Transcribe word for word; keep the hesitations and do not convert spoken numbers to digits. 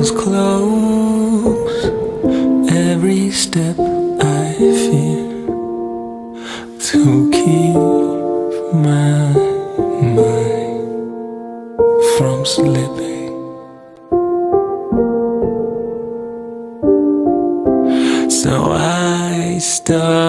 feels close. Every step I fear to keep my mind from slipping. So I start